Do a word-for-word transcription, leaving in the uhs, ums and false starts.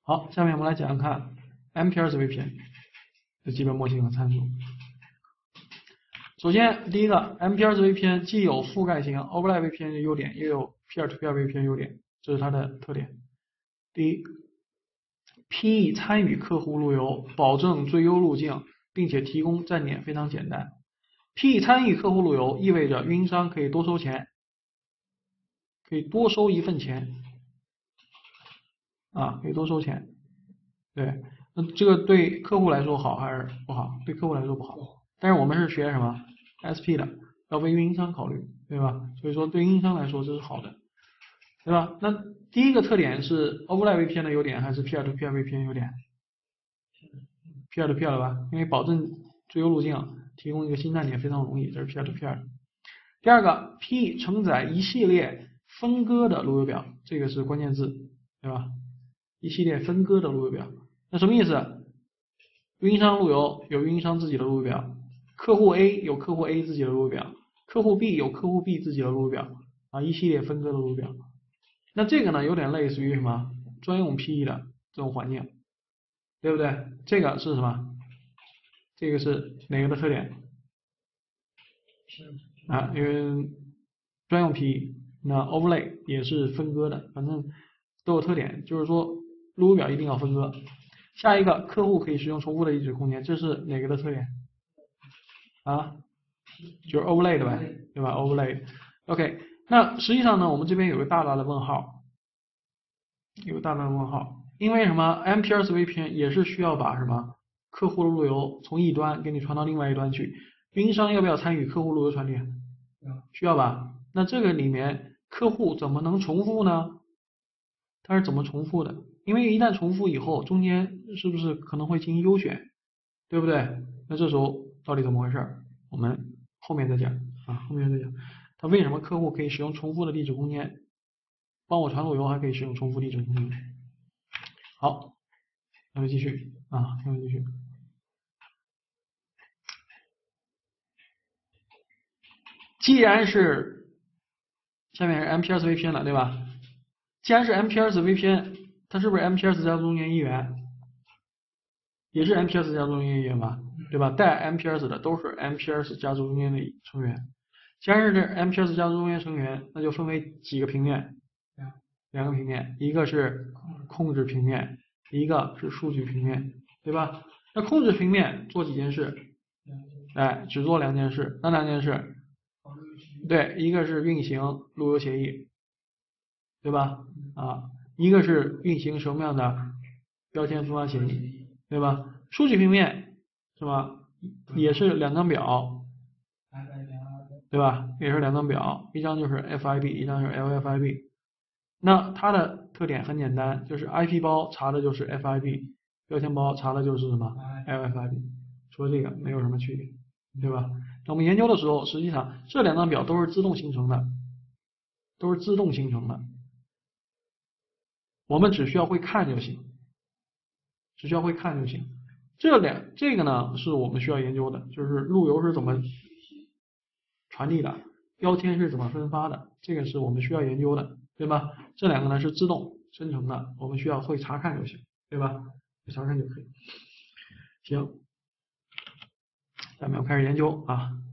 好，下面我们来讲讲看 M P R S V P N 的基本模型和参数。首先，第一个 M P R S V P N 既有覆盖型 Overlay V P N 的优点，也有 Peer-to-Peer V P N 优点，这是它的特点。第一 ，P E 参与客户路由，保证最优路径，并且提供站点非常简单。P E 参与客户路由意味着运营商可以多收钱，可以多收一份钱，啊，可以多收钱。对，那这个对客户来说好还是不好？对客户来说不好。但是我们是学什么 S P 的，要为运营商考虑，对吧？所以说对运营商来说这是好的，对吧？那第一个特点是 Overlay V P N 的优点还是 Peer-to-Peer V P N 优点 ？Peer-to-Peer 了吧？因为保证最优路径，提供一个新站点非常容易，这是 Peer-to-Peer 的。第二个 P E 承载一系列分割的路由表，这个是关键字，对吧？一系列分割的路由表，那什么意思？运营商路由有运营商自己的路由表，客户 A 有客户 A 自己的路由表，客户 B 有客户 B 自己的路由表，啊，一系列分割的路由表。那这个呢，有点类似于什么专用 P E 的这种环境，对不对？这个是什么？这个是哪个的特点？啊，因为专用 P E， 那 Overlay 也是分割的，反正都有特点，就是说路由表一定要分割。下一个，客户可以使用重复的地址空间，这是哪个的特点？啊，就是 Overlay 的呗，对吧 ？Overlay。OK， 那实际上呢，我们这边有个大大的问号，有个大大的问号，因为什么 ？M P R S V P N 也是需要把什么客户的路由从一端给你传到另外一端去，运营商要不要参与客户路由传递？需要吧？那这个里面客户怎么能重复呢？它是怎么重复的？因为一旦重复以后，中间是不是可能会进行优选，对不对？那这时候到底怎么回事？我们后面再讲啊，后面再讲。它为什么客户可以使用重复的地址空间？帮我传路由还可以使用重复地址空间。好，那就继续啊，那就继续。既然是下面是 M P R S V P N 了，对吧？既然是 M P R S V P N， 它是不是 M P R S 加中间一员？也是 M P R S 加中间一员吧，对吧？带 M P R S 的都是 M P R S 加中间的成员。既然是这 M P R S 加中间成员，那就分为几个平面？两个平面，一个是控制平面，一个是数据平面，对吧？那控制平面做几件事？哎，只做两件事，哪两件事？对，一个是运行路由协议，对吧？啊，一个是运行什么样的标签分发协议，对吧？数据平面是吧？也是两张表，对吧？也是两张表，一张就是 F I B， 一张是 L F I B。那它的特点很简单，就是 I P 包查的就是 F I B， 标签包查的就是什么 L F I B， 除了这个没有什么区别，对吧？那我们研究的时候，实际上这两张表都是自动形成的，都是自动形成的，我们只需要会看就行，只需要会看就行。这两这个呢是我们需要研究的，就是路由是怎么传递的，标签是怎么分发的，这个是我们需要研究的，对吧？这两个呢是自动生成的，我们需要会查看就行，对吧？会查看就可以。行，咱们要开始研究啊。